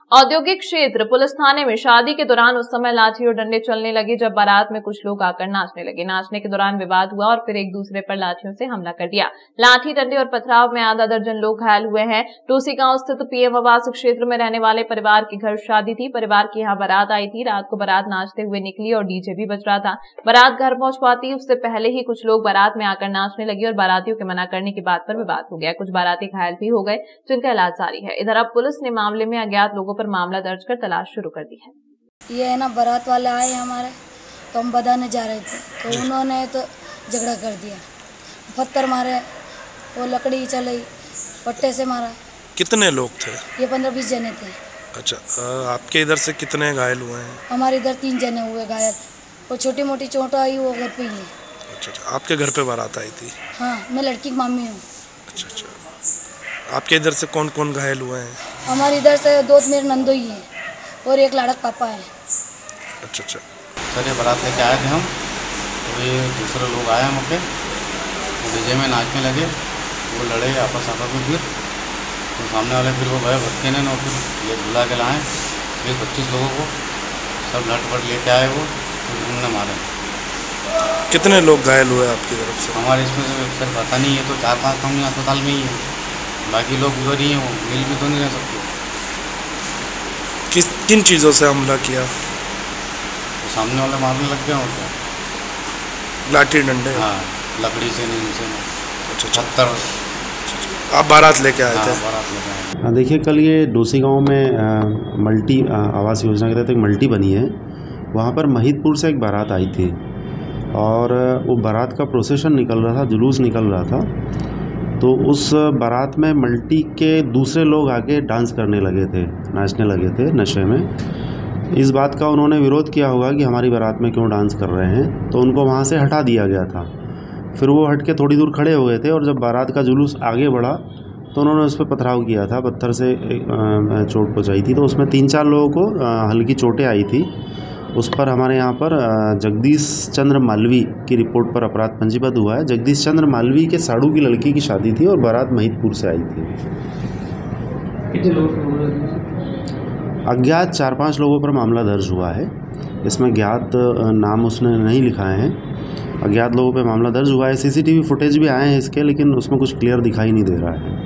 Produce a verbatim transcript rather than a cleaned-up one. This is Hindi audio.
औद्योगिक क्षेत्र पुलिस थाने में शादी के दौरान उस समय लाठी और डंडे चलने लगे जब बारात में कुछ लोग आकर नाचने लगे। नाचने के दौरान विवाद हुआ और फिर एक दूसरे पर लाठियों से हमला कर दिया। लाठी डंडे और पथराव में आधा दर्जन लोग घायल हुए हैं। टूसी गांव स्थित पीएम आवास क्षेत्र में रहने वाले परिवार के घर शादी थी। परिवार की यहाँ बारात आई थी। रात को बारात नाचते हुए निकली और डीजे भी बज रहा था। बारात घर पहुंच पाती उससे पहले ही कुछ लोग बारात में आकर नाचने लगे और बारातियों के मना करने की बात पर विवाद हो गया। कुछ बाराती घायल भी हो गए जिनका इलाज जारी है। इधर अब पुलिस ने मामले में अज्ञात लोगों पर मामला दर्ज कर तलाश शुरू कर दी है। ये है ना, बारात वाले आए हमारे, तो हम बधाने जा रहे थे तो उन्होंने तो झगड़ा कर दिया, पत्थर मारे, वो लकड़ी चलाई, पट्टे से मारा। कितने लोग थे? ये पंद्रह बीस जने थे। अच्छा, आपके इधर से कितने घायल हुए हैं? हमारे इधर तीन जने हुए घायल। वो छोटी मोटी चोट आई, वो घर पे ही है। अच्छा अच्छा, आपके घर पे बारात आई थी? हाँ, मैं लड़की की मामी हूँ। अच्छा अच्छा, आपके इधर से कौन कौन घायल हुए हैं? हमारे इधर से दो मेरे नंदोई है और एक लाड़क पापा है। अच्छा अच्छा। सर, ये बारात लेके आए थे हम, तो ये दूसरे लोग आए हम अपने डीजे में नाचने लगे। वो लड़े आपस आपस में, फिर तो सामने वाले फिर वो भय भटके ने फिर ये बुला के लाए फिर पच्चीस लोगों को, सब लट पट लेके आए वो, फिर उन्होंने मारे। कितने लोग घायल हुए आपकी तरफ से? हमारे इसमें से सर पता नहीं है, तो चार पाँच हम अस्पताल में ही हैं, बाकी लोग उधर ही हैं, वो मिल भी तो नहीं रह सकते। किस किन चीज़ों से हमला किया? तो सामने वाले मारने लग गए और क्या? लाठी डंडे? हाँ, लकड़ी से नहीं से। अच्छा, पत्थर। आप बारात लेके आए थे? हाँ, बारात लेके आए। हाँ, देखिए, कल ये डोसी गांव में आ, मल्टी आ, आवास योजना के तहत एक मल्टी बनी है। वहाँ पर महिदपुर से एक बारात आई थी और वो बारात का प्रोसेशन निकल रहा था, जुलूस निकल रहा था। तो उस बारात में मल्टी के दूसरे लोग आके डांस करने लगे थे, नाचने लगे थे नशे में। इस बात का उन्होंने विरोध किया होगा कि हमारी बारात में क्यों डांस कर रहे हैं, तो उनको वहाँ से हटा दिया गया था। फिर वो हट के थोड़ी दूर खड़े हो गए थे और जब बारात का जुलूस आगे बढ़ा तो उन्होंने उस पर पथराव किया था, पत्थर से चोट पहुँचाई थी। तो उसमें तीन चार लोगों को हल्की चोटें आई थी। उस पर हमारे यहाँ पर जगदीश चंद्र मालवी की रिपोर्ट पर अपराध पंजीबद्ध हुआ है। जगदीश चंद्र मालवी के साड़ू की लड़की की शादी थी और बारात महिदपुर से आई थी। कितने लोग? अज्ञात चार पांच लोगों पर मामला दर्ज हुआ है। इसमें ज्ञात नाम उसने नहीं लिखाए हैं। अज्ञात लोगों पर मामला दर्ज हुआ है। सीसीटीवी फुटेज भी आए हैं इसके, लेकिन उसमें कुछ क्लियर दिखाई नहीं दे रहा है।